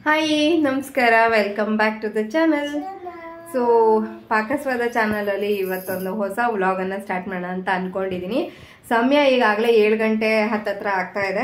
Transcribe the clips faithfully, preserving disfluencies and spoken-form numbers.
Hi ನಮಸ್ಕಾರ, welcome back to the channel. So Pakaswada ಚಾನಲಲ್ಲಿ ಇವತ್ತೊಂದು ಹೊಸ ವ್ಲಾಗನ್ನು ಸ್ಟಾರ್ಟ್ ಮಾಡೋಣ ಅಂತ ಅಂದ್ಕೊಂಡಿದ್ದೀನಿ. ಸಮಯ ಈಗಾಗಲೇ ಏಳು ಗಂಟೆ ಹತ್ತತ್ರ ಆಗ್ತಾ ಇದೆ.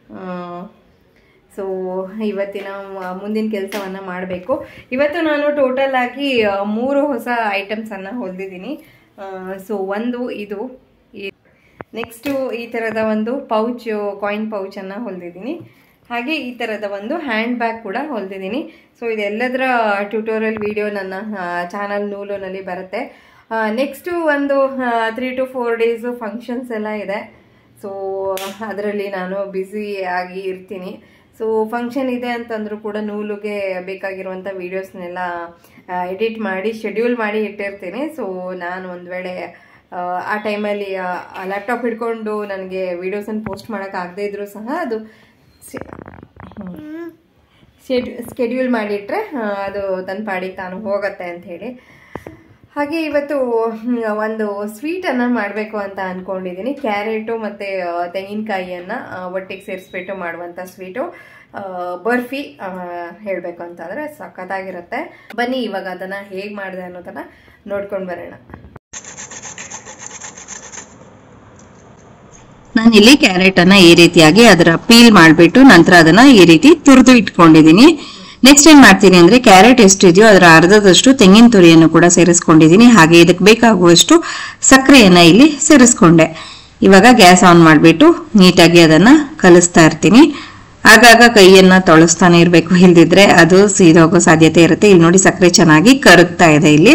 ಸೊ ಇವತ್ತಿನ ಮುಂದಿನ ಕೆಲಸವನ್ನು ಮಾಡಬೇಕು. ಇವತ್ತು ನಾನು ಟೋಟಲ್ ಆಗಿ ಮೂರು ಹೊಸ ಐಟಮ್ಸನ್ನು ಹೊಲಿದಿದ್ದೀನಿ. ಸೊ ಒಂದು ಇದು, ನೆಕ್ಸ್ಟು ಈ ಥರದ ಒಂದು ಪೌಚ್, ಕಾಯಿನ್ ಪೌಚನ್ನು ಹೊಲಿದಿದ್ದೀನಿ. ಹಾಗೆ ಈ ಥರದ ಒಂದು ಹ್ಯಾಂಡ್ ಬ್ಯಾಗ್ ಕೂಡ ಹೊಲಿದಿದ್ದೀನಿ. ಸೊ ಇದೆಲ್ಲದರ ಟ್ಯೂಟೋರಿಯಲ್ ವಿಡಿಯೋ ನನ್ನ ಚಾನಲ್ ನೂಲುನಲ್ಲಿ ಬರುತ್ತೆ. ನೆಕ್ಸ್ಟು ಒಂದು three to four days functions ಎಲ್ಲ ಇದೆ. ಸೊ ಅದರಲ್ಲಿ ನಾನು ಬ್ಯುಸಿ ಆಗಿ ಇರ್ತೀನಿ. ಸೊ ಫಂಕ್ಷನ್ ಇದೆ ಅಂತಂದರೂ ಕೂಡ ನೂಲುಗೆ ಬೇಕಾಗಿರುವಂಥ ವೀಡಿಯೋಸ್ನೆಲ್ಲ ಎಡಿಟ್ ಮಾಡಿ ಶೆಡ್ಯೂಲ್ ಮಾಡಿ ಇಟ್ಟಿರ್ತೀನಿ. ಸೊ ನಾನು ಒಂದು ವೇಳೆ ಆ ಟೈಮಲ್ಲಿ ಲ್ಯಾಪ್ಟಾಪ್ ಹಿಡ್ಕೊಂಡು ನನಗೆ ವೀಡಿಯೋಸನ್ನು ಪೋಸ್ಟ್ ಮಾಡೋಕ್ಕಾಗದೇ ಇದ್ರೂ ಸಹ ಅದು ಸ್ಕೆಡ್ಯೂಲ್ ಮಾಡಿಟ್ರೆ ಅದು ತನ್ನ ಪಾಡಿಗೆ ತಾನು ಹೋಗುತ್ತೆ ಅಂತ ಹೇಳಿ. ಹಾಗೆ ಇವತ್ತು ಒಂದು ಸ್ವೀಟನ್ನು ಮಾಡಬೇಕು ಅಂತ ಅಂದ್ಕೊಂಡಿದ್ದೀನಿ. ಕ್ಯಾರೆಟು ಮತ್ತು ತೆಂಗಿನಕಾಯಿಯನ್ನು ಒಟ್ಟಿಗೆ ಸೇರಿಸ್ಬಿಟ್ಟು ಮಾಡುವಂಥ ಸ್ವೀಟು, ಬರ್ಫಿ ಹೇಳಬೇಕು ಅಂತಂದರೆ ಸಖತ್ತಾಗಿರುತ್ತೆ. ಬನ್ನಿ ಇವಾಗ ಅದನ್ನು ಹೇಗೆ ಮಾಡಿದೆ ಅನ್ನೋದನ್ನು ನೋಡ್ಕೊಂಡು ಬರೋಣ. ನಾನಿಲ್ಲಿ ಕ್ಯಾರೆಟ್ ಅನ್ನ ಈ ರೀತಿಯಾಗಿ ಅದರ ಪೀಲ್ ಮಾಡಿಬಿಟ್ಟು ನಂತರ ಅದನ್ನ ಈ ರೀತಿ ತುರಿದು ಇಟ್ಕೊಂಡಿದ್ದೀನಿ. ನೆಕ್ಸ್ಟ್ ಏನ್ ಮಾಡ್ತೀನಿ ಅಂದ್ರೆ ಕ್ಯಾರೆಟ್ ಎಷ್ಟಿದೆಯೋ ಅದರ ಅರ್ಧದಷ್ಟು ತೆಂಗಿನ ತುರಿಯನ್ನು ಕೂಡ ಸೇರಿಸ್ಕೊಂಡಿದ್ದೀನಿ. ಹಾಗೆ ಇದಕ್ಕೆ ಬೇಕಾಗುವಷ್ಟು ಸಕ್ಕರೆಯನ್ನ ಇಲ್ಲಿ ಸೇರಿಸ್ಕೊಂಡೆ. ಇವಾಗ ಗ್ಯಾಸ್ ಆನ್ ಮಾಡಿಬಿಟ್ಟು ನೀಟಾಗಿ ಅದನ್ನ ಕಲಿಸ್ತಾ ಇರ್ತೀನಿ. ಆಗಾಗ ಕೈಯನ್ನ ತೊಳಸ್ತಾನೆ ಇರ್ಬೇಕು, ಇಲ್ದಿದ್ರೆ ಅದು ಸೀದೋಗೋ ಸಾಧ್ಯತೆ ಇರುತ್ತೆ. ಇಲ್ಲಿ ನೋಡಿ ಸಕ್ಕರೆ ಚೆನ್ನಾಗಿ ಕರಗ್ತಾ ಇದೆ ಇಲ್ಲಿ.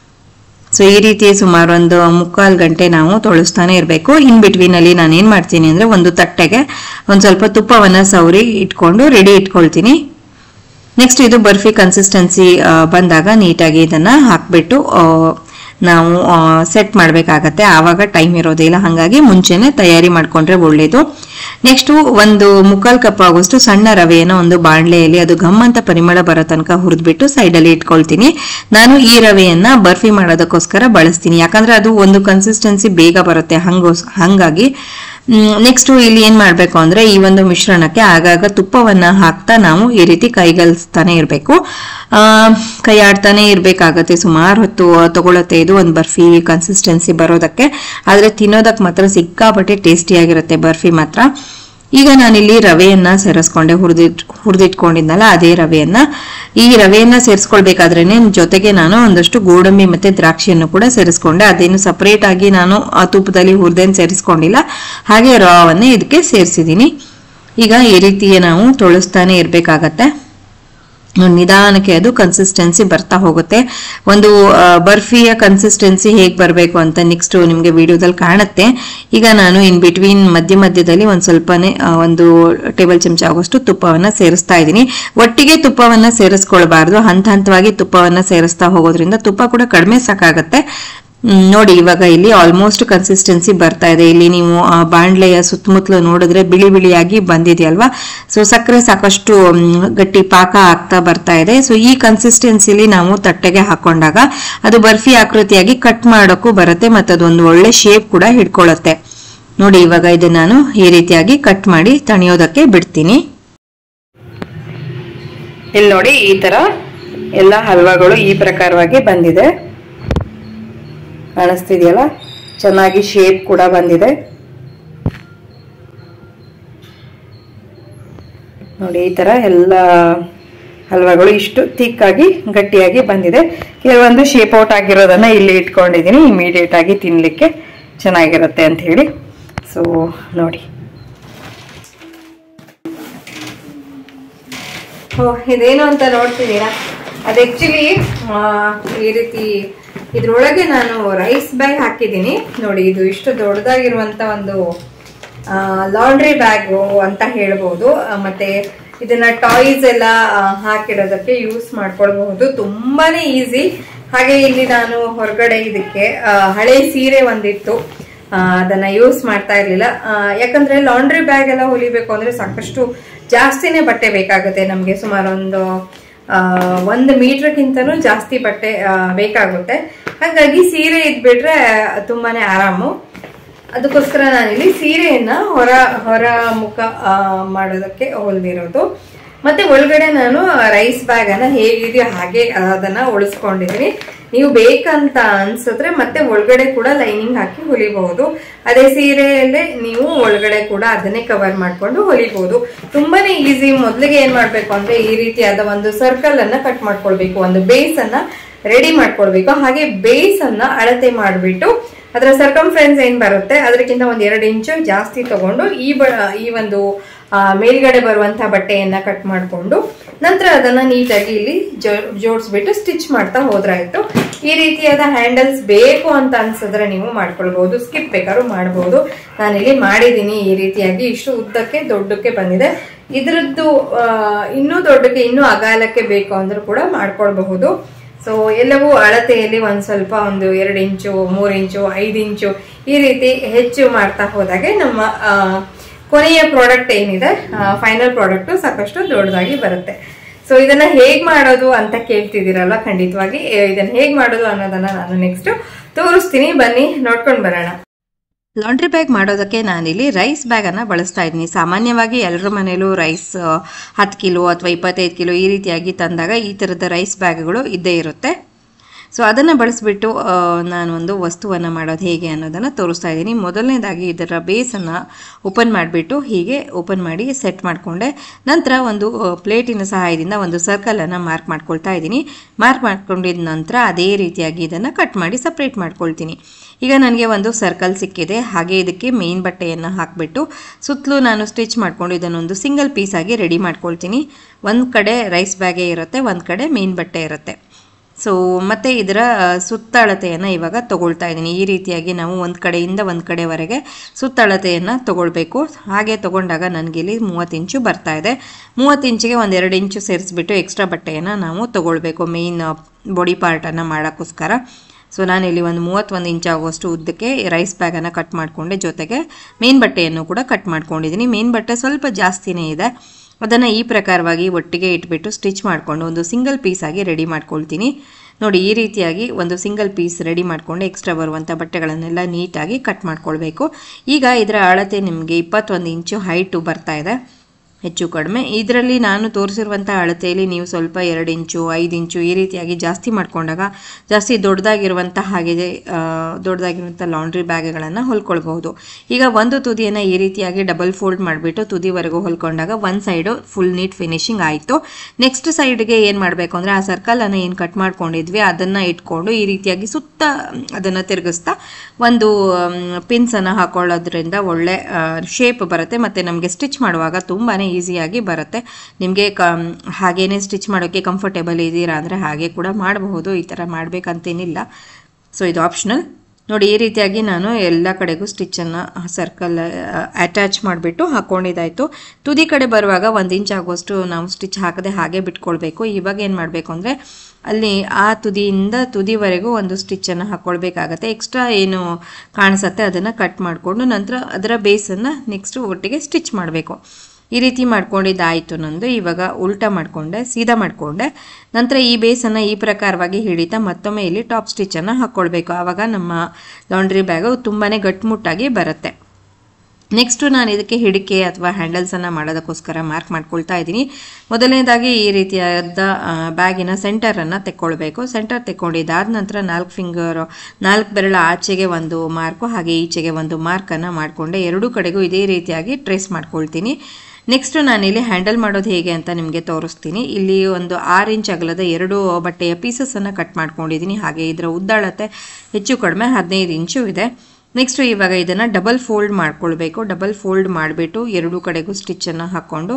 ಸೊ ಈ ರೀತಿ ಸುಮಾರು ಒಂದು ಮುಕ್ಕಾಲು ಗಂಟೆ ನಾವು ತೊಳಸ್ತಾನೆ ಇರಬೇಕು. ಇನ್ ಬಿಟ್ವೀನ್ ಅಲ್ಲಿ ನಾನು ಏನ್ ಮಾಡ್ತೀನಿ ಅಂದ್ರೆ ಒಂದು ತಟ್ಟೆಗೆ ಒಂದ್ ಸ್ವಲ್ಪ ತುಪ್ಪವನ್ನ ಸವರಿ ಇಟ್ಕೊಂಡು ರೆಡಿ ಇಟ್ಕೊಳ್ತೀನಿ. ನೆಕ್ಸ್ಟ್ ಇದು ಬರ್ಫಿ ಕನ್ಸಿಸ್ಟೆನ್ಸಿ ಬಂದಾಗ ನೀಟಾಗಿ ಇದನ್ನ ಹಾಕ್ಬಿಟ್ಟು ನಾವು ಸೆಟ್ ಮಾಡ್ಬೇಕಾಗತ್ತೆ. ಆವಾಗ ಟೈಮ್ ಇರೋದೇ ಇಲ್ಲ, ಹಾಗಾಗಿ ಮುಂಚೆನೆ ತಯಾರಿ ಮಾಡ್ಕೊಂಡ್ರೆ ಒಳ್ಳೇದು. ನೆಕ್ಸ್ಟ್ ಒಂದು ಮುಕ್ಕಾಲ್ ಕಪ್ ಆಗೋಷ್ಟು ಸಣ್ಣ ರವೆಯನ್ನು ಒಂದು ಬಾಣಲೆಯಲ್ಲಿ ಅದು ಘಮ್ ಅಂತ ಪರಿಮಳ ಬರೋ ತನಕ ಹುರಿದ್ಬಿಟ್ಟು ಸೈಡ್ ಅಲ್ಲಿ ಇಟ್ಕೊಳ್ತೀನಿ. ನಾನು ಈ ರವೆಯನ್ನ ಬರ್ಫಿ ಮಾಡೋದಕ್ಕೋಸ್ಕರ ಬಳಸ್ತೀನಿ, ಯಾಕಂದ್ರೆ ಅದು ಒಂದು ಕನ್ಸಿಸ್ಟೆನ್ಸಿ ಬೇಗ ಬರುತ್ತೆ. ಹಂಗೋ ಹಂಗಾಗಿ ನೆಕ್ಸ್ಟ್ ಇಲ್ಲಿ ಏನ್ ಮಾಡ್ಬೇಕು ಅಂದ್ರೆ ಈ ಒಂದು ಮಿಶ್ರಣಕ್ಕೆ ಆಗಾಗ ತುಪ್ಪವನ್ನ ಹಾಕ್ತಾ ನಾವು ಈ ರೀತಿ ಕೈಗಲ್ಸ್ತಾನೆ ಇರ್ಬೇಕು. ಆ ಕೈ ಆಡ್ತಾನೆ ಇರ್ಬೇಕಾಗತ್ತೆ. ಸುಮಾರು ಹೊತ್ತು ತಗೊಳತ್ತೆ ಇದು ಒಂದು ಬರ್ಫಿ ಕನ್ಸಿಸ್ಟೆನ್ಸಿ ಬರೋದಕ್ಕೆ. ಆದ್ರೆ ತಿನ್ನೋದಕ್ಕೆ ಮಾತ್ರ ಸಿಕ್ಕಾಪಟ್ಟೆ ಟೇಸ್ಟಿಯಾಗಿರುತ್ತೆ ಬರ್ಫಿ ಮಾತ್ರ. ಈಗ ನಾನಿಲ್ಲಿ ರವೆಯನ್ನ ಸೇರಿಸ್ಕೊಂಡೆ, ಹುರಿದಿಟ್ ಹುರಿದಿಟ್ಕೊಂಡಿದ್ನಲ್ಲ ಅದೇ ರವೆಯನ್ನ. ಈ ರವೆಯನ್ನ ಸೇರಿಸ್ಕೊಳ್ಬೇಕಾದ್ರೇನೆ ಜೊತೆಗೆ ನಾನು ಒಂದಷ್ಟು ಗೋಡಂಬಿ ಮತ್ತೆ ದ್ರಾಕ್ಷಿಯನ್ನು ಕೂಡ ಸೇರಿಸ್ಕೊಂಡೆ. ಅದೇನು ಸಪರೇಟ್ ಆಗಿ ನಾನು ಆ ತುಪ್ಪದಲ್ಲಿ ಹುರಿದೇನು ಸೇರಿಸ್ಕೊಂಡಿಲ್ಲ, ಹಾಗೆ ರವನ್ನೇ ಇದಕ್ಕೆ ಸೇರಿಸಿದೀನಿ. ಈಗ ಈ ರೀತಿಯೇ ನಾವು ತೊಳಸ್ತಾನೆ ಇರ್ಬೇಕಾಗತ್ತೆ. ನಿಧಾನಕ್ಕೆ ಅದು ಕನ್ಸಿಸ್ಟೆನ್ಸಿ ಬರ್ತಾ ಹೋಗುತ್ತೆ. ಒಂದು ಬರ್ಫಿಯ ಕನ್ಸಿಸ್ಟೆನ್ಸಿ ಹೇಗ್ ಬರಬೇಕು ಅಂತ ನೆಕ್ಸ್ಟ್ ನಿಮ್ಗೆ ವಿಡಿಯೋದಲ್ಲಿ ಕಾಣುತ್ತೆ. ಈಗ ನಾನು ಇನ್ ಬಿಟ್ವೀನ್ ಮಧ್ಯ ಮಧ್ಯದಲ್ಲಿ ಒಂದ್ ಸ್ವಲ್ಪನೇ ಒಂದು ಟೇಬಲ್ ಚಮಚ ಆಗೋಷ್ಟು ತುಪ್ಪವನ್ನ ಸೇರಿಸ್ತಾ ಇದ್ದೀನಿ. ಒಟ್ಟಿಗೆ ತುಪ್ಪವನ್ನ ಸೇರಿಸ್ಕೊಳ್ಬಾರ್ದು, ಹಂತ ಹಂತವಾಗಿ ತುಪ್ಪವನ್ನ ಸೇರಿಸ್ತಾ ಹೋಗೋದ್ರಿಂದ ತುಪ್ಪ ಕೂಡ ಕಡಿಮೆ ಸಾಕಾಗತ್ತೆ. ನೋಡಿ ಇವಾಗ ಇಲ್ಲಿ ಆಲ್ಮೋಸ್ಟ್ ಕನ್ಸಿಸ್ಟೆನ್ಸಿ ಬರ್ತಾ ಇದೆ. ಇಲ್ಲಿ ನೀವು ಬಾಂಡ್ಲೆಯ ಸುತ್ತಮುತ್ತಲು ನೋಡಿದ್ರೆ ಬಿಳಿ ಬಿಳಿಯಾಗಿ ಬಂದಿದೆಯಲ್ವಾ. ಸೊ ಸಕ್ಕರೆ ಸಾಕಷ್ಟು ಗಟ್ಟಿ ಪಾಕ ಆಗ್ತಾ ಬರ್ತಾ ಇದೆ. ಸೊ ಈ ಕನ್ಸಿಸ್ಟೆನ್ಸಿಲಿ ನಾವು ತಟ್ಟೆಗೆ ಹಾಕೊಂಡಾಗ ಅದು ಬರ್ಫಿ ಆಕೃತಿಯಾಗಿ ಕಟ್ ಮಾಡೋಕ್ಕೂ ಬರುತ್ತೆ ಮತ್ತೆ ಅದೊಂದು ಒಳ್ಳೆ ಶೇಪ್ ಕೂಡ ಹಿಡ್ಕೊಳ್ಳುತ್ತೆ. ನೋಡಿ ಇವಾಗ ಇದನ್ನ ನಾನು ಈ ರೀತಿಯಾಗಿ ಕಟ್ ಮಾಡಿ ತಣಿಯೋದಕ್ಕೆ ಬಿಡ್ತೀನಿ. ಇಲ್ಲಿ ನೋಡಿ ಈ ತರ ಎಲ್ಲ ಹಲ್ವಾಗಳು ಈ ಪ್ರಕಾರವಾಗಿ ಬಂದಿದೆ, ಕಾಣಿಸ್ತಿದೆಯಲ್ಲ. ಚೆನ್ನಾಗಿ ಶೇಪ್ ಕೂಡ ಬಂದಿದೆ ನೋಡಿ. ಈ ತರ ಎಲ್ಲ ಹಲ್ವಾಗಳು ಇಷ್ಟು ತಿಕ್ಕಾಗಿ ಗಟ್ಟಿಯಾಗಿ ಬಂದಿದೆ. ಕೆಲವೊಂದು ಶೇಪ್ ಔಟ್ ಆಗಿರೋದನ್ನ ಇಲ್ಲಿ ಇಟ್ಕೊಂಡಿದ್ದೀನಿ, ಇಮಿಡಿಯೇಟ್ ಆಗಿ ತಿನ್ಲಿಕ್ಕೆ ಚೆನ್ನಾಗಿರುತ್ತೆ ಅಂತ ಹೇಳಿ. ಸೊ ನೋಡಿ, ಓ ಇದೇನು ಅಂತ ನೋಡ್ತಿದ್ದೀರಾ, ಅದು ಆಕ್ಚುಲಿ ಈ ರೀತಿ ಇದ್ರೊಳಗೆ ನಾನು ರೈಸ್ ಬ್ಯಾಗ್ ಹಾಕಿದ್ದೀನಿ ನೋಡಿ. ಇದು ಇಷ್ಟು ದೊಡ್ಡದಾಗಿರುವಂತ ಒಂದು ಲಾಂಡ್ರಿ ಬ್ಯಾಗ್ ಅಂತ ಹೇಳ್ಬೋದು. ಮತ್ತೆ ಇದನ್ನ ಟಾಯ್ಸ್ ಎಲ್ಲ ಹಾಕಿಡೋದಕ್ಕೆ ಯೂಸ್ ಮಾಡ್ಕೊಳ್ಬಹುದು, ತುಂಬಾನೇ ಈಸಿ. ಹಾಗೆ ಇಲ್ಲಿ ನಾನು ಹೊರಗಡೆ ಇದಕ್ಕೆ ಹಳೆ ಸೀರೆ ಒಂದಿತ್ತು, ಅದನ್ನ ಯೂಸ್ ಮಾಡ್ತಾ ಇರ್ಲಿಲ್ಲ. ಯಾಕಂದ್ರೆ ಲಾಂಡ್ರಿ ಬ್ಯಾಗ್ ಎಲ್ಲ ಹೊಲಿಬೇಕು ಅಂದ್ರೆ ಸಾಕಷ್ಟು ಜಾಸ್ತಿನೇ ಬಟ್ಟೆ ಬೇಕಾಗುತ್ತೆ ನಮ್ಗೆ. ಸುಮಾರು ಒಂದು ಒಂದು ಮೀಟರ್ಗಿಂತನೂ ಜಾಸ್ತಿ ಬಟ್ಟೆ ಬೇಕಾಗುತ್ತೆ. ಹಾಗಾಗಿ ಸೀರೆ ಇದ್ಬಿಟ್ರೆ ತುಂಬಾನೇ ಆರಾಮು. ಅದಕ್ಕೋಸ್ಕರ ನಾನಿಲ್ಲಿ ಸೀರೆಯನ್ನ ಹೊರ ಹೊರ ಮುಖ ಮಾಡೋದಕ್ಕೆ ಹೊಲಿದಿರೋದು. ಮತ್ತೆ ಒಳಗಡೆ ನಾನು ರೈಸ್ ಬ್ಯಾಗ್ ಅನ್ನ ಹೇಗಿದೆಯೋ ಹಾಗೆ ಅದನ್ನ ಉಳಿಸ್ಕೊಂಡಿದೀನಿ. ನೀವು ಬೇಕಂತ ಅನ್ಸಿದ್ರೆ ಮತ್ತೆ ಒಳಗಡೆ ಕೂಡ ಲೈನಿಂಗ್ ಹಾಕಿ ಹೊಲಿಬಹುದು. ಅದೇ ಸೀರೆಯಲ್ಲೇ ನೀವು ಒಳಗಡೆ ಕೂಡ ಅದನ್ನೇ ಕವರ್ ಮಾಡ್ಕೊಂಡು ಹೊಲಿಬಹುದು. ತುಂಬಾನೇ ಈಸಿ. ಮೊದ್ಲಿಗೆ ಏನ್ ಮಾಡ್ಬೇಕು ಅಂದ್ರೆ ಈ ರೀತಿಯಾದ ಒಂದು ಸರ್ಕಲ್ ಅನ್ನ ಕಟ್ ಮಾಡ್ಕೊಳ್ಬೇಕು, ಒಂದು ಬೇಸ್ ಅನ್ನ ರೆಡಿ ಮಾಡ್ಕೊಳ್ಬೇಕು. ಹಾಗೆ ಬೇಸ್ ಅನ್ನ ಅಳತೆ ಮಾಡ್ಬಿಟ್ಟು ಅದರ ಸರ್ಕಂಫರೆನ್ಸ್ ಏನ್ ಬರುತ್ತೆ ಅದಕ್ಕಿಂತ ಒಂದ್ ಎರಡು ಇಂಚು ಜಾಸ್ತಿ ತಗೊಂಡು ಈ ಬ ಈ ಒಂದು ಮೇಲ್ಗಡೆ ಬರುವಂತಹ ಬಟ್ಟೆಯನ್ನ ಕಟ್ ಮಾಡ್ಕೊಂಡು ನಂತರ ಅದನ್ನ ನೀಟಾಗಿ ಇಲ್ಲಿ ಜೋಡಿಸ್ಬಿಟ್ಟು ಸ್ಟಿಚ್ ಮಾಡ್ತಾ ಹೋದ್ರಾಯ್ತು. ಈ ರೀತಿಯಾದ ಹ್ಯಾಂಡಲ್ಸ್ ಬೇಕು ಅಂತ ಅನ್ಸಿದ್ರೆ ನೀವು ಮಾಡ್ಕೊಳ್ಬಹುದು, ಸ್ಕಿಪ್ ಬೇಕಾದ್ರೂ ಮಾಡಬಹುದು. ನಾನಿಲ್ಲಿ ಮಾಡಿದೀನಿ. ಈ ರೀತಿಯಾಗಿ ಇಷ್ಟು ಉದ್ದಕ್ಕೆ ದೊಡ್ಡಕ್ಕೆ ಬಂದಿದೆ. ಇದ್ರದ್ದು ಇನ್ನೂ ದೊಡ್ಡಕ್ಕೆ ಇನ್ನೂ ಅಗಾಲಕ್ಕೆ ಬೇಕು ಅಂದ್ರೂ ಕೂಡ ಮಾಡ್ಕೊಳ್ಬಹುದು. ಸೊ ಎಲ್ಲವೂ ಅಳತೆಯಲ್ಲಿ ಒಂದ್ ಸ್ವಲ್ಪ ಒಂದು ಎರಡು ಇಂಚು ಮೂರ್ ಇಂಚು ಐದು ಇಂಚು ಈ ರೀತಿ ಹೆಚ್ಚು ಮಾಡ್ತಾ ಹೋದಾಗೆ ನಮ್ಮ ಕೊನೆಯ ಪ್ರಾಡಕ್ಟ್ ಏನಿದೆ ಫೈನಲ್ ಪ್ರಾಡಕ್ಟ್ ಸಾಕಷ್ಟು ದೊಡ್ಡದಾಗಿ ಬರುತ್ತೆ. ಸೊ ಇದನ್ನ ಹೇಗ್ ಮಾಡೋದು ಅಂತ ಕೇಳ್ತಿದ್ದೀರಲ್ವ, ಖಂಡಿತವಾಗಿ ಇದನ್ನ ಹೇಗ್ ಮಾಡೋದು ಅನ್ನೋದನ್ನ ನಾನು ನೆಕ್ಸ್ಟ್ ತೋರಿಸ್ತೀನಿ. ಬನ್ನಿ ನೋಡ್ಕೊಂಡ್ ಬರೋಣ. ಲಾಂಡ್ರಿ ಬ್ಯಾಗ್ ಮಾಡೋದಕ್ಕೆ ನಾನಿಲ್ಲಿ ರೈಸ್ ಬ್ಯಾಗ್ ಅನ್ನ ಬಳಸ್ತಾ ಇದ್ದೀನಿ. ಸಾಮಾನ್ಯವಾಗಿ ಎಲ್ಲರ ಮನೇಲೂ ರೈಸ್ ಹತ್ತು ಕಿಲೋ ಅಥವಾ ಇಪ್ಪತ್ತೈದು ಕಿಲೋ ಈ ರೀತಿಯಾಗಿ ತಂದಾಗ ಈ ತರದ ರೈಸ್ ಬ್ಯಾಗ್ಗಳು ಇದ್ದೇ ಇರುತ್ತೆ. ಸೊ ಅದನ್ನು ಬಳಸಿಬಿಟ್ಟು ನಾನು ಒಂದು ವಸ್ತುವನ್ನು ಮಾಡೋದು ಹೇಗೆ ಅನ್ನೋದನ್ನು ತೋರಿಸ್ತಾ ಇದ್ದೀನಿ. ಮೊದಲನೇದಾಗಿ ಇದರ ಬೇಸನ್ನು ಓಪನ್ ಮಾಡಿಬಿಟ್ಟು ಹೀಗೆ ಓಪನ್ ಮಾಡಿ ಸೆಟ್ ಮಾಡಿಕೊಂಡೆ. ನಂತರ ಒಂದು ಪ್ಲೇಟಿನ ಸಹಾಯದಿಂದ ಒಂದು ಸರ್ಕಲನ್ನು ಮಾರ್ಕ್ ಮಾಡ್ಕೊಳ್ತಾ ಇದ್ದೀನಿ. ಮಾರ್ಕ್ ಮಾಡ್ಕೊಂಡಿದ ನಂತರ ಅದೇ ರೀತಿಯಾಗಿ ಇದನ್ನು ಕಟ್ ಮಾಡಿ ಸಪ್ರೇಟ್ ಮಾಡ್ಕೊಳ್ತೀನಿ. ಈಗ ನನಗೆ ಒಂದು ಸರ್ಕಲ್ ಸಿಕ್ಕಿದೆ. ಹಾಗೆ ಇದಕ್ಕೆ ಮೇನ್ ಬಟ್ಟೆಯನ್ನು ಹಾಕಿಬಿಟ್ಟು ಸುತ್ತಲೂ ನಾನು ಸ್ಟಿಚ್ ಮಾಡಿಕೊಂಡು ಇದನ್ನೊಂದು ಸಿಂಗಲ್ ಪೀಸ್ ಆಗಿ ರೆಡಿ ಮಾಡ್ಕೊಳ್ತೀನಿ. ಒಂದು ಕಡೆ ರೈಸ್ ಬ್ಯಾಗೇ ಇರುತ್ತೆ, ಒಂದು ಕಡೆ ಮೇನ್ ಬಟ್ಟೆ ಇರುತ್ತೆ. ಸೊ ಮತ್ತೆ ಇದರ ಸುತ್ತಳತೆಯನ್ನು ಇವಾಗ ತಗೊಳ್ತಾ ಇದ್ದೀನಿ. ಈ ರೀತಿಯಾಗಿ ನಾವು ಒಂದು ಕಡೆಯಿಂದ ಒಂದು ಕಡೆವರೆಗೆ ಸುತ್ತಳತೆಯನ್ನು ತಗೊಳ್ಬೇಕು. ಹಾಗೆ ತಗೊಂಡಾಗ ನನಗೆ ಇಲ್ಲಿ ಮೂವತ್ತು ಇಂಚು ಬರ್ತಾ ಇದೆ. ಮೂವತ್ತು ಇಂಚಿಗೆ ಒಂದೆರಡು ಇಂಚು ಸೇರಿಸ್ಬಿಟ್ಟು ಎಕ್ಸ್ಟ್ರಾ ಬಟ್ಟೆಯನ್ನು ನಾವು ತಗೊಳ್ಬೇಕು ಮೇನ್ ಬಾಡಿ ಪಾರ್ಟನ್ನು ಮಾಡೋಕ್ಕೋಸ್ಕರ. ಸೊ ನಾನಿಲ್ಲಿ ಒಂದು ಮೂವತ್ತೊಂದು ಇಂಚ್ ಆಗುವಷ್ಟು ಉದ್ದಕ್ಕೆ ರೈಸ್ ಬ್ಯಾಗನ್ನು ಕಟ್ ಮಾಡಿಕೊಂಡೆ. ಜೊತೆಗೆ ಮೇನ್ ಬಟ್ಟೆಯನ್ನು ಕೂಡ ಕಟ್ ಮಾಡ್ಕೊಂಡಿದ್ದೀನಿ. ಮೇನ್ ಬಟ್ಟೆ ಸ್ವಲ್ಪ ಜಾಸ್ತಿನೇ ಇದೆ. ಅದನ್ನು ಈ ಪ್ರಕಾರವಾಗಿ ಒಟ್ಟಿಗೆ ಇಟ್ಬಿಟ್ಟು ಸ್ಟಿಚ್ ಮಾಡಿಕೊಂಡು ಒಂದು ಸಿಂಗಲ್ ಪೀಸ್ ಆಗಿ ರೆಡಿ ಮಾಡ್ಕೊಳ್ತೀನಿ. ನೋಡಿ ಈ ರೀತಿಯಾಗಿ ಒಂದು ಸಿಂಗಲ್ ಪೀಸ್ ರೆಡಿ ಮಾಡಿಕೊಂಡು ಎಕ್ಸ್ಟ್ರಾ ಬರುವಂಥ ಬಟ್ಟೆಗಳನ್ನೆಲ್ಲ ನೀಟಾಗಿ ಕಟ್ ಮಾಡ್ಕೊಳ್ಬೇಕು. ಈಗ ಇದರ ಅಳತೆ ನಿಮಗೆ ಇಪ್ಪತ್ತೊಂದು ಇಂಚು ಹೈಟು ಬರ್ತಾ ಇದೆ, ಹೆಚ್ಚು ಕಡಿಮೆ. ಇದರಲ್ಲಿ ನಾನು ತೋರಿಸಿರುವಂಥ ಅಳತೆಯಲ್ಲಿ ನೀವು ಸ್ವಲ್ಪ ಎರಡು ಇಂಚು ಐದು ಇಂಚು ಈ ರೀತಿಯಾಗಿ ಜಾಸ್ತಿ ಮಾಡ್ಕೊಂಡಾಗ ಜಾಸ್ತಿ ದೊಡ್ಡದಾಗಿರುವಂಥ ಹಾಗೆ ದೊಡ್ಡದಾಗಿರುವಂಥ ಲಾಂಡ್ರಿ ಬ್ಯಾಗ್ಗಳನ್ನು ಹೊಲ್ಕೊಳ್ಬಹುದು. ಈಗ ಒಂದು ತುದಿಯನ್ನು ಈ ರೀತಿಯಾಗಿ ಡಬಲ್ ಫೋಲ್ಡ್ ಮಾಡಿಬಿಟ್ಟು ತುದಿವರೆಗೂ ಹೊಲ್ಕೊಂಡಾಗ ಒಂದು ಸೈಡು ಫುಲ್ ನೀಟ್ ಫಿನಿಶಿಂಗ್ ಆಯಿತು. ನೆಕ್ಸ್ಟ್ ಸೈಡ್ಗೆ ಏನು ಮಾಡಬೇಕು ಅಂದರೆ ಆ ಸರ್ಕಲನ್ನು ಏನು ಕಟ್ ಮಾಡ್ಕೊಂಡಿದ್ವಿ ಅದನ್ನು ಇಟ್ಕೊಂಡು ಈ ರೀತಿಯಾಗಿ ಸುತ್ತ ಅದನ್ನು ತಿರುಗಿಸ್ತಾ ಒಂದು ಪಿನ್ಸನ್ನು ಹಾಕೊಳ್ಳೋದ್ರಿಂದ ಒಳ್ಳೆ ಶೇಪ್ ಬರುತ್ತೆ ಮತ್ತು ನಮಗೆ ಸ್ಟಿಚ್ ಮಾಡುವಾಗ ತುಂಬಾ ಈಸಿಯಾಗಿ ಬರುತ್ತೆ. ನಿಮಗೆ ಕ ಹಾಗೇನೆ ಸ್ಟಿಚ್ ಮಾಡೋಕ್ಕೆ ಕಂಫರ್ಟೇಬಲ್ ಇದ್ದೀರಾ ಅಂದರೆ ಹಾಗೆ ಕೂಡ ಮಾಡಬಹುದು. ಈ ಥರ ಮಾಡಬೇಕಂತೇನಿಲ್ಲ. ಸೊ ಇದು ಆಪ್ಷನಲ್. ನೋಡಿ ಈ ರೀತಿಯಾಗಿ ನಾನು ಎಲ್ಲ ಕಡೆಗೂ ಸ್ಟಿಚ್ಚನ್ನು ಸರ್ಕಲ್ ಅಟ್ಯಾಚ್ ಮಾಡಿಬಿಟ್ಟು ಹಾಕ್ಕೊಂಡಿದ್ದಾಯಿತು. ತುದಿ ಕಡೆ ಬರುವಾಗ ಒಂದು ಇಂಚ್ ಆಗುವಷ್ಟು ನಾವು ಸ್ಟಿಚ್ ಹಾಕದೆ ಹಾಗೆ ಬಿಟ್ಕೊಳ್ಬೇಕು. ಇವಾಗ ಏನು ಮಾಡಬೇಕು ಅಂದರೆ ಅಲ್ಲಿ ಆ ತುದಿಯಿಂದ ತುದಿವರೆಗೂ ಒಂದು ಸ್ಟಿಚ್ಚನ್ನು ಹಾಕ್ಕೊಳ್ಬೇಕಾಗತ್ತೆ. ಎಕ್ಸ್ಟ್ರಾ ಏನು ಕಾಣಿಸುತ್ತೆ ಅದನ್ನು ಕಟ್ ಮಾಡಿಕೊಂಡು ನಂತರ ಅದರ ಬೇಸನ್ನು ನೆಕ್ಸ್ಟ್ ಒಟ್ಟಿಗೆ ಸ್ಟಿಚ್ ಮಾಡಬೇಕು. ಈ ರೀತಿ ಮಾಡ್ಕೊಂಡಿದ್ದಾಯಿತು ನಂದು. ಇವಾಗ ಉಲ್ಟಾ ಮಾಡಿಕೊಂಡೆ, ಸೀದಾ ಮಾಡಿಕೊಂಡೆ. ನಂತರ ಈ ಬೇಸನ್ನು ಈ ಪ್ರಕಾರವಾಗಿ ಹಿಡಿತಾ ಮತ್ತೊಮ್ಮೆ ಇಲ್ಲಿ ಟಾಪ್ ಸ್ಟಿಚ್ಚನ್ನು ಹಾಕ್ಕೊಳ್ಬೇಕು. ಆವಾಗ ನಮ್ಮ ಲಾಂಡ್ರಿ ಬ್ಯಾಗು ತುಂಬಾ ಗಟ್ಟಿಮುಟ್ಟಾಗಿ ಬರುತ್ತೆ. ನೆಕ್ಸ್ಟು ನಾನು ಇದಕ್ಕೆ ಹಿಡಿಕೆ ಅಥವಾ ಹ್ಯಾಂಡಲ್ಸನ್ನು ಮಾಡೋದಕ್ಕೋಸ್ಕರ ಮಾರ್ಕ್ ಮಾಡ್ಕೊಳ್ತಾ ಇದ್ದೀನಿ. ಮೊದಲನೇದಾಗಿ ಈ ರೀತಿಯಾದ ಬ್ಯಾಗಿನ ಸೆಂಟರನ್ನು ತೆಕ್ಕೊಳ್ಬೇಕು. ಸೆಂಟರ್ ತೆಕ್ಕೊಂಡಿದ್ದಾದ ನಂತರ ನಾಲ್ಕು ಫಿಂಗರ್ ನಾಲ್ಕು ಬೆರಳ ಆಚೆಗೆ ಒಂದು ಮಾರ್ಕು ಹಾಗೆ ಈಚೆಗೆ ಒಂದು ಮಾರ್ಕನ್ನು ಮಾಡಿಕೊಂಡೆ. ಎರಡೂ ಕಡೆಗೂ ಇದೇ ರೀತಿಯಾಗಿ ಟ್ರೇಸ್ ಮಾಡ್ಕೊಳ್ತೀನಿ. ನೆಕ್ಸ್ಟ್ ನಾನಿಲ್ಲಿ ಹ್ಯಾಂಡಲ್ ಮಾಡೋದು ಹೇಗೆ ಅಂತ ನಿಮಗೆ ತೋರಿಸ್ತೀನಿ. ಇಲ್ಲಿ ಒಂದು ಆರು ಇಂಚ್ ಅಗಲದ ಎರಡು ಬಟ್ಟೆಯ ಪೀಸಸನ್ನು ಕಟ್ ಮಾಡ್ಕೊಂಡಿದ್ದೀನಿ. ಹಾಗೆ ಇದರ ಉದ್ದಾಳತೆ ಹೆಚ್ಚು ಕಡಿಮೆ ಹದಿನೈದು ಇಂಚು ಇದೆ. ನೆಕ್ಸ್ಟ್ ಇವಾಗ ಇದನ್ನು ಡಬಲ್ ಫೋಲ್ಡ್ ಮಾಡ್ಕೊಳ್ಬೇಕು. ಡಬಲ್ ಫೋಲ್ಡ್ ಮಾಡಿಬಿಟ್ಟು ಎರಡೂ ಕಡೆಗೂ ಸ್ಟಿಚ್ಚನ್ನು ಹಾಕ್ಕೊಂಡು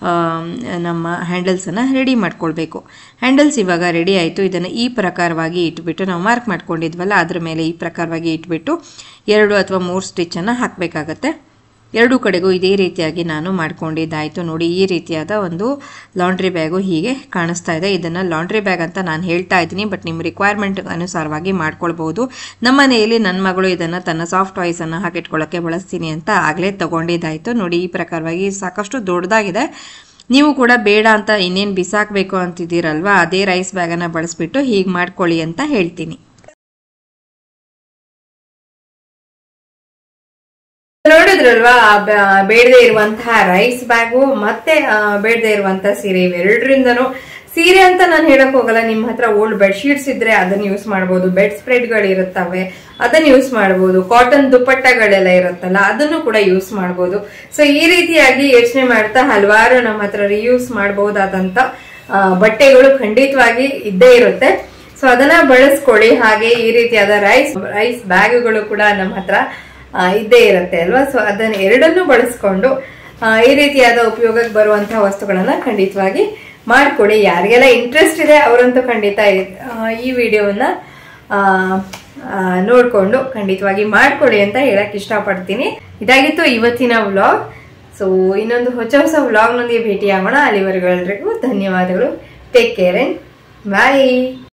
ನಮ್ಮ ಹ್ಯಾಂಡಲ್ಸನ್ನು ರೆಡಿ ಮಾಡ್ಕೊಳ್ಬೇಕು. ಹ್ಯಾಂಡಲ್ಸ್ ಇವಾಗ ರೆಡಿ ಆಯಿತು. ಇದನ್ನು ಈ ಪ್ರಕಾರವಾಗಿ ಇಟ್ಬಿಟ್ಟು ನಾವು ಮಾರ್ಕ್ ಮಾಡ್ಕೊಂಡಿದ್ವಲ್ಲ ಅದ್ರ ಮೇಲೆ ಈ ಪ್ರಕಾರವಾಗಿ ಇಟ್ಬಿಟ್ಟು ಎರಡು ಅಥವಾ ಮೂರು ಸ್ಟಿಚ್ಚನ್ನು ಹಾಕಬೇಕಾಗತ್ತೆ. ಎರಡೂ ಕಡೆಗೂ ಇದೇ ರೀತಿಯಾಗಿ ನಾನು ಮಾಡ್ಕೊಂಡಿದ್ದಾಯಿತು. ನೋಡಿ ಈ ರೀತಿಯಾದ ಒಂದು ಲಾಂಡ್ರಿ ಬ್ಯಾಗು ಹೀಗೆ ಕಾಣಿಸ್ತಾ ಇದೆ. ಇದನ್ನು ಲಾಂಡ್ರಿ ಬ್ಯಾಗ್ ಅಂತ ನಾನು ಹೇಳ್ತಾ ಇದ್ದೀನಿ, ಬಟ್ ನಿಮ್ಮ ರಿಕ್ವೈರ್ಮೆಂಟ್ ಅನುಸಾರವಾಗಿ ಮಾಡ್ಕೊಳ್ಬಹುದು. ನಮ್ಮ ಮನೆಯಲ್ಲಿ ನನ್ನ ಮಗಳು ಇದನ್ನು ತನ್ನ ಸಾಫ್ಟ್ ಟಾಯ್ಸನ್ನು ಹಾಕಿಟ್ಕೊಳ್ಳೋಕ್ಕೆ ಬಳಸ್ತೀನಿ ಅಂತ ಆಗಲೇ ತೊಗೊಂಡಿದ್ದಾಯಿತು. ನೋಡಿ ಈ ಪ್ರಕಾರವಾಗಿ ಸಾಕಷ್ಟು ದೊಡ್ಡದಾಗಿದೆ. ನೀವು ಕೂಡ ಬೇಡ ಅಂತ ಇನ್ನೇನು ಬಿಸಾಕಬೇಕು ಅಂತಿದ್ದೀರಲ್ವ, ಅದೇ ರೈಸ್ ಬ್ಯಾಗನ್ನು ಬಳಸ್ಬಿಟ್ಟು ಹೀಗೆ ಮಾಡ್ಕೊಳ್ಳಿ ಅಂತ ಹೇಳ್ತೀನಿ. ನೋಡಿದ್ರಲ್ವಾ ಬೇಡದೆ ಇರುವಂತಹ ರೈಸ್ ಬ್ಯಾಗು ಮತ್ತೆ ಬೇಡದೆ ಇರುವಂತಹ ಸೀರೆ ಇವೆರಡರಿಂದನೂ ಸೀರೆ ಅಂತ ನಾನು ಹೇಳಕ್ ಹೋಗಲ್ಲ. ನಿಮ್ ಹತ್ರ ಓಲ್ಡ್ ಬೆಡ್ ಶೀಟ್ಸ್ ಇದ್ರೆ ಅದನ್ನ ಯೂಸ್ ಮಾಡಬಹುದು, ಬೆಡ್ ಸ್ಪ್ರೆಡ್ ಗಳು ಇರುತ್ತವೆ ಅದನ್ನ ಯೂಸ್ ಮಾಡಬಹುದು, ಕಾಟನ್ ದುಪ್ಪಟ್ಟಗಳೆಲ್ಲ ಇರುತ್ತಲ್ಲ ಅದನ್ನು ಕೂಡ ಯೂಸ್ ಮಾಡಬಹುದು. ಸೊ ಈ ರೀತಿಯಾಗಿ ಯೋಚನೆ ಮಾಡ್ತಾ ಹಲವಾರು ನಮ್ಮ ಹತ್ರ ರಿಯೂಸ್ ಮಾಡಬಹುದಾದಂತ ಬಟ್ಟೆಗಳು ಖಂಡಿತವಾಗಿ ಇದ್ದೇ ಇರುತ್ತೆ. ಸೊ ಅದನ್ನ ಬಳಸ್ಕೊಳ್ಳಿ. ಹಾಗೆ ಈ ರೀತಿಯಾದ ರೈಸ್ ರೈಸ್ ಬ್ಯಾಗ್ಗಳು ಕೂಡ ನಮ್ಮ ಹತ್ರ ಇದ್ದೇ ಇರುತ್ತೆ ಅಲ್ವಾ. ಸೊ ಅದನ್ನ ಎರಡನ್ನೂ ಬಳಸ್ಕೊಂಡು ಈ ರೀತಿಯಾದ ಉಪಯೋಗಕ್ಕೆ ಬರುವಂತಹ ವಸ್ತುಗಳನ್ನ ಖಂಡಿತವಾಗಿ ಮಾಡ್ಕೊಳ್ಳಿ. ಯಾರಿಗೆಲ್ಲ ಇಂಟ್ರೆಸ್ಟ್ ಇದೆ ಅವರಂತೂ ಖಂಡಿತ ಈ ವಿಡಿಯೋವನ್ನ ನೋಡ್ಕೊಂಡು ಖಂಡಿತವಾಗಿ ಮಾಡ್ಕೊಳ್ಳಿ ಅಂತ ಹೇಳಕ್ ಇಷ್ಟಪಡ್ತೀನಿ. ಇದಾಗಿತ್ತು ಇವತ್ತಿನ ವ್ಲಾಗ್. ಸೊ ಇನ್ನೊಂದು ಹೊಸ ಹೊಸ ವ್ಲಾಗ್ ನೊಂದಿಗೆ ಭೇಟಿಯಾಗೋಣ. ಅಲ್ಲಿವರೆಗೂ ಎಲ್ರಿಗೂ ಧನ್ಯವಾದಗಳು. Take care and bye.